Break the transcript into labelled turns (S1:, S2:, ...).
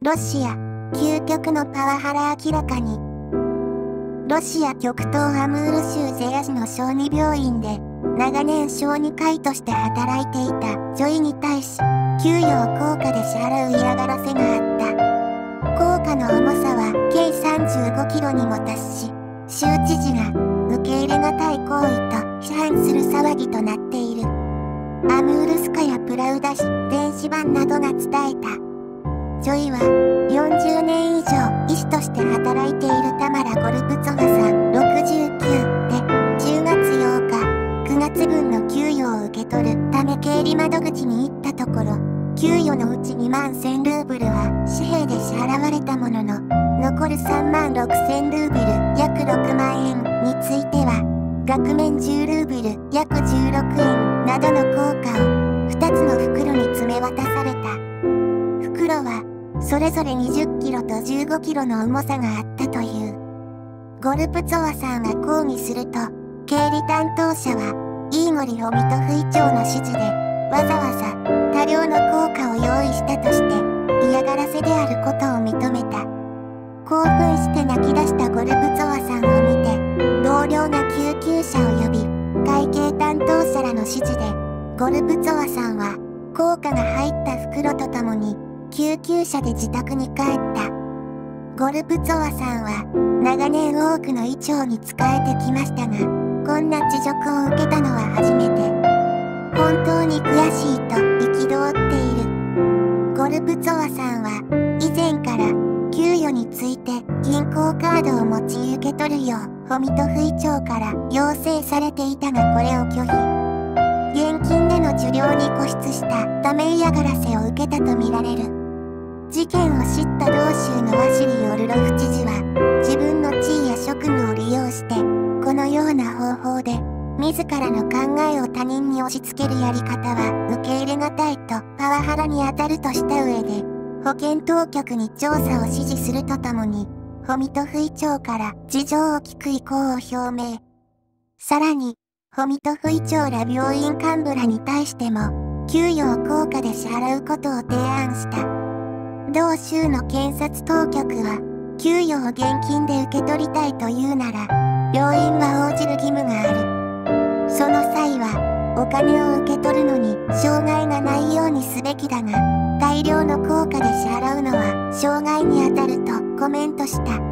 S1: ロシア、究極のパワハラ明らかに。ロシア極東アムール州ゼヤ市の小児病院で、長年小児科医として働いていた女医に対し、給与を高価で支払う嫌がらせがあった。高価の重さは計35キロにも達し、州知事が受け入れがたい行為と批判する騒ぎとなっている。アムールスカヤプラウダ紙電子版などが伝えた。女医は40年以上医師として働いているタマラ・ゴルプツォワさん69で10月8日9月分の給与を受け取るため経理窓口に行ったところ、給与のうち2万1000ルーブルは紙幣で支払われたものの、残る3万6000ルーブル約6万円については額面10ルーブル約16円などの硬貨を2つの袋に詰め渡された。袋はそれぞれ20キロと15キロの重さがあったという。ゴルプツォワさんが抗議すると、経理担当者はイーゴリ・オミトフ医長の指示でわざわざ多量の硬貨を用意したとして嫌がらせであることを認めた。興奮して泣き出したゴルプツォワさんを見て同僚が救急車を呼び、会計担当者らの指示でゴルプツォワさんは硬貨が入った袋とともに救急車で自宅に帰った。ゴルプツォワさんは長年多くの医長に仕えてきましたが、こんな恥辱を受けたのは初めて。本当に悔しいと憤っている。ゴルプツォワさんは以前から給与について銀行カードを持ち受け取るようフォミトフ医長から要請されていたが、これを拒否。現金での受領に固執したため嫌がらせを受けたとみられる。事件を知った同州のワシリ・オルロフ知事は自分の地位や職務を利用してこのような方法で自らの考えを他人に押し付けるやり方は受け入れがたいとパワハラに当たるとした上で、保健当局に調査を指示するとともにフォミトフ医長から事情を聞く意向を表明。さらにフォミトフ医長ら病院幹部らに対しても給与を高価で支払うことを提案した。同州の検察当局は、給与を現金で受け取りたいというなら、病院は応じる義務がある。その際は、お金を受け取るのに障害がないようにすべきだが、大量の硬貨で支払うのは障害に当たるとコメントした。